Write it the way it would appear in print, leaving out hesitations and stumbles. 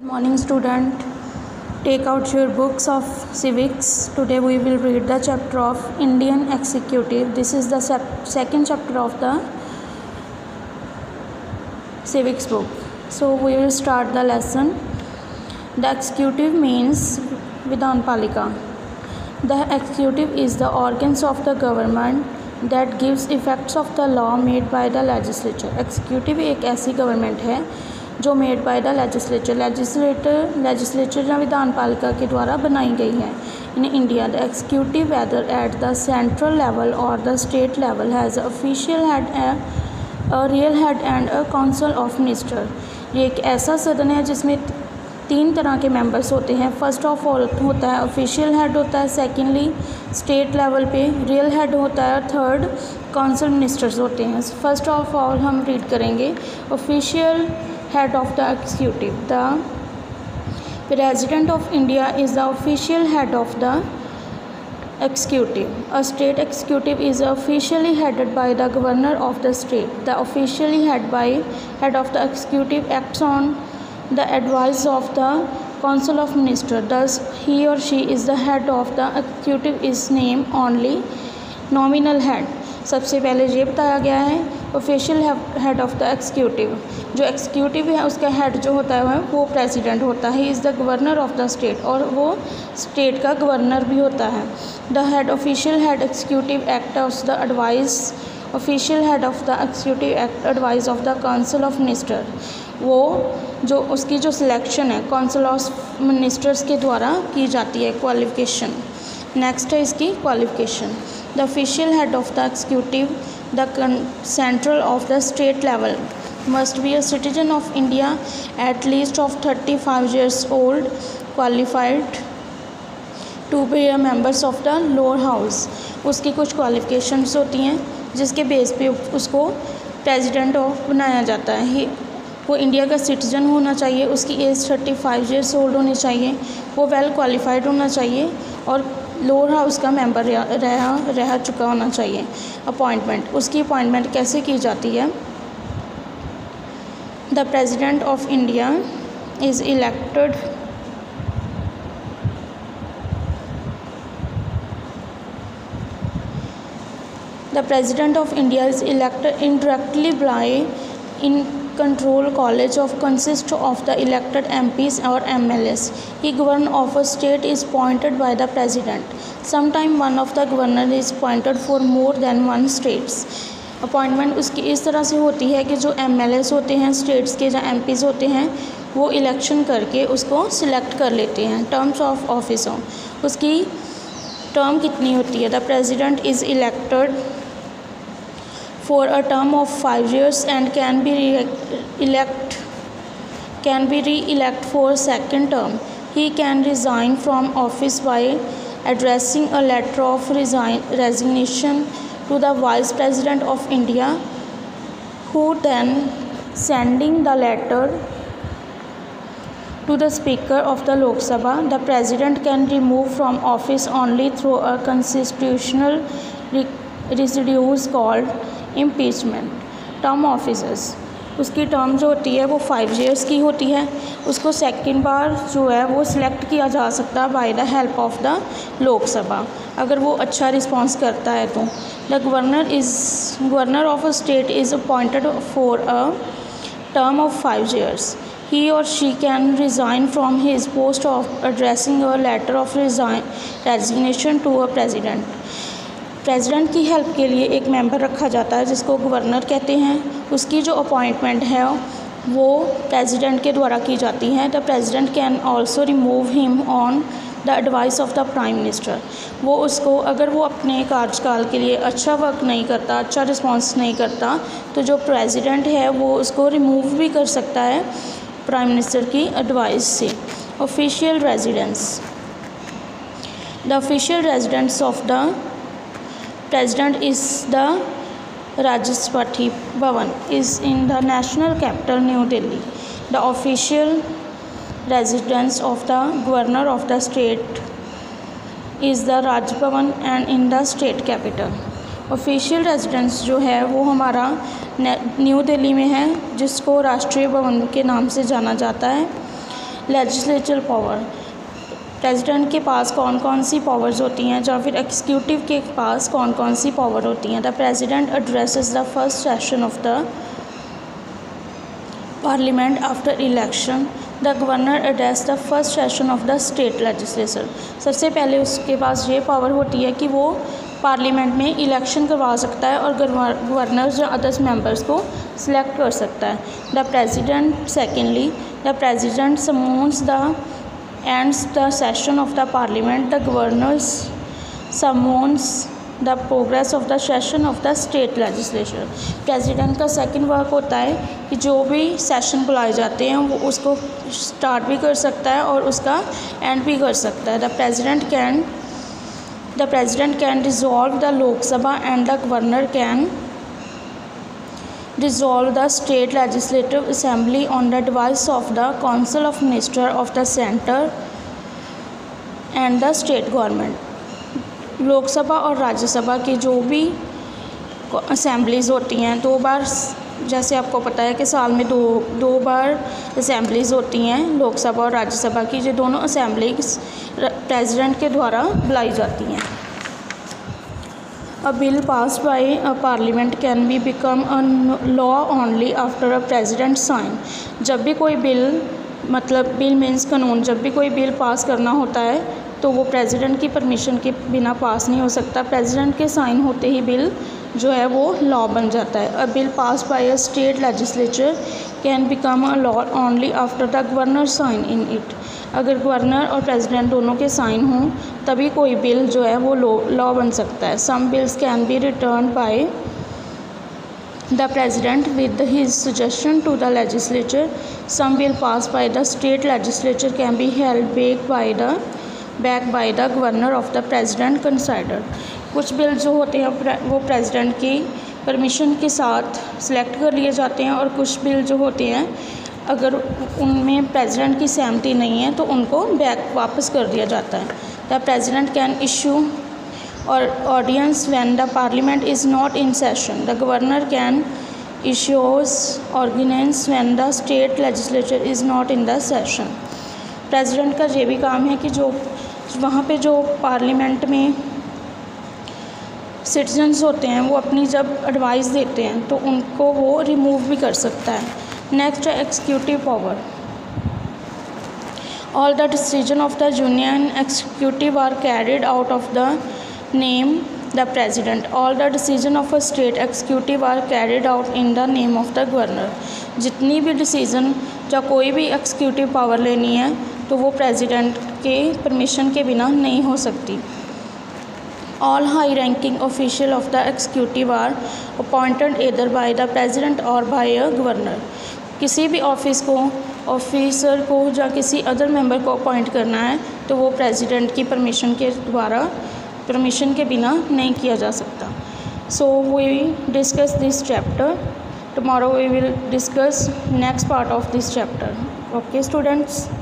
Morning student, take out your books of civics. Today we will read the chapter of Indian Executive. This is the second chapter of the civics book. So we will start the lesson. The executive means Vidhan Palika. The executive is the organs of the government that gives effects of the law made by the legislature. Executive एक ऐसी government है जो made by the legislature या विधान पालिका के द्वारा बनाई गई है. In India the executive whether at the central level और the state level has official head a real head and a council of minister. ये एक ऐसा सदन है जिसमें 3 तरह के मेंबर्स होते हैं. फर्स्ट ऑफ ऑल होता है ऑफिशियल हेड होता है, सेकेंडली स्टेट लेवल पे रियल हेड होता है और थर्ड काउंसिल मिनिस्टर्स होते हैं. फर्स्ट ऑफ ऑल हम रीड करेंगे official head of the executive. The president of India is the official head of the executive. A state executive is officially headed by the governor of the state. The officially head of the executive acts on the advice of the council of ministers. Thus he or she is the head of the executive is named only nominal head. सबसे पहले ये बताया गया है official head of the executive. जो executive है उसका head जो होता है वो प्रेसिडेंट होता है. Is the governor of the state और वो स्टेट का गवर्नर भी होता है. The head official head executive act of the advice official head of the executive act advice of the council of minister. वो जो उसकी जो सिलेक्शन है काउंसिल ऑफ मिनिस्टर्स के द्वारा की जाती है. क्वालिफिकेशन नेक्स्ट है इसकी qualification. The official head of the executive the central of the state level must be a citizen of India at least of 35 years old, qualified to be a members of the lower house. उसकी कुछ qualifications होती हैं जिसके base पे उसको president of बनाया जाता है. वो इंडिया का सिटीजन होना चाहिए, उसकी एज 35 years old होनी चाहिए, वो वेल क्वालिफाइड होना चाहिए और लोअर हाउस का मेंबर रह चुका होना चाहिए. अपॉइंटमेंट उसकी अपॉइंटमेंट कैसे की जाती है. The President of India is elected indirectly by in control college of consist of the elected MPs or MLAs. He govern of a state is appointed by the president. Sometime one of the governor is appointed for more than one states. Appointment उसकी इस तरह से होती है कि जो MLAs होते हैं स्टेट्स के, जो MPs होते हैं वो इलेक्शन करके उसको सिलेक्ट कर लेते हैं. टर्म्स ऑफ ऑफिस उसकी टर्म कितनी होती है. The president is elected for a term of 5 years and can be re elect for second term. He can resign from office by addressing a letter of resignation to the Vice President of India, who then sending the letter to the Speaker of the Lok Sabha. The President can remove from office only through a constitutional residue called impeachment. Term officers उसकी term जो होती है वो 5 years की होती है. उसको second बार जो है वो सिलेक्ट किया जा सकता है by the help of the Lok Sabha अगर वो अच्छा रिस्पॉन्स करता है तो. The governor of a state is appointed for a term of 5 years. He or she can resign from his post of addressing a letter of resignation to a president. President की help के लिए एक member रखा जाता है जिसको governor कहते हैं. उसकी जो अपॉइंटमेंट है वो प्रेसिडेंट के द्वारा की जाती है. The president can also remove him on the advice of the prime minister. वो उसको अगर वो अपने कार्यकाल के लिए अच्छा वर्क नहीं करता, अच्छा रिस्पॉन्स नहीं करता तो जो प्रेसिडेंट है वो उसको रिमूव भी कर सकता है प्राइम मिनिस्टर की एडवाइस से. Official residence the official residence of the President is the Rashtrapati Bhavan is in the national capital New Delhi. The official residence of the governor of the state is the Raj Bhavan and in the state capital. Official residence जो है वो हमारा new Delhi में है जिसको राष्ट्रीय भवन के नाम से जाना जाता है. लेजिस्लेचर पावर, प्रेसिडेंट के पास कौन कौन सी पावर्स होती हैं, या फिर एग्जीक्यूटिव के पास कौन कौन सी पावर होती हैं। The president addresses the first session of the parliament after election. The governor address the first session of the state legislature. सबसे पहले उसके पास ये पावर होती है कि वो पार्लियामेंट में इलेक्शन करवा सकता है और गवर्नर्स या अदर्स मेंबर्स को सिलेक्ट कर सकता है। The president secondly, the president summons the ends the session of the parliament. The governors summons the progress of the session of the state legislature. President का सेकंड वर्क होता है कि जो भी सेशन बुलाए जाते हैं वो उसको स्टार्ट भी कर सकता है और उसका एंड भी कर सकता है। The president can dissolve the Lok Sabha and the governor can dissolve the state legislative assembly on the advice of the council of minister of the center and the state government। Lok Sabha और राज्यसभा की जो भी असेंबलीज़ होती हैं, 2 बार, जैसे आपको पता है कि साल में दो बार असेंबलीज़ होती हैं लोकसभा और राज्यसभा की, जो दोनों असेंबलीज प्रेसिडेंट के द्वारा बुलाई जाती हैं। A bill passed by a parliament can be become a law only after a president sign। जब भी कोई बिल, मतलब बिल मीन्स कानून, जब भी कोई बिल पास करना होता है तो वो प्रेसिडेंट की परमिशन के बिना पास नहीं हो सकता। प्रेसिडेंट के साइन होते ही बिल जो है वो लॉ बन जाता है। A bill pass by a state legislature can become a law only after the governor sign in it. अगर गवर्नर और प्रेसिडेंट दोनों के साइन हों तभी कोई बिल जो है वो लॉ बन सकता है। Some bills can be return by the president with his suggestion to the legislature. Some bill pass by the state legislature can be held back by the governor of the president consider. कुछ bill जो होते हैं वो president की permission के साथ select कर लिए जाते हैं और कुछ बिल जो होते हैं अगर उनमें प्रेसिडेंट की सहमति नहीं है तो उनको वापस कर दिया जाता है। The president can issue or ordinance when the parliament is not in session. The governor can issues ordinance when the state legislature is not in the session. President का ये भी काम है कि जो वहाँ पे जो पार्लियामेंट में सिटीजन्स होते हैं वो अपनी जब एडवाइस देते हैं तो उनको वो रिमूव भी कर सकता है। नेक्स्ट है executive power. All the decision of the union executive are carried out of the name the president. All the decision of a state executive are carried out in the name of the governor. जितनी भी decision या कोई भी executive power लेनी है तो वो president के परमिशन के बिना नहीं हो सकती। All high ranking official of the executive are appointed either by the president or by a governor। किसी भी ऑफिसर को या किसी अदर मेंबर को अपॉइंट करना है तो वो प्रेसिडेंट की परमिशन के बिना नहीं किया जा सकता। So we discuss this chapter. Tomorrow we will discuss next part of this chapter. Okay students.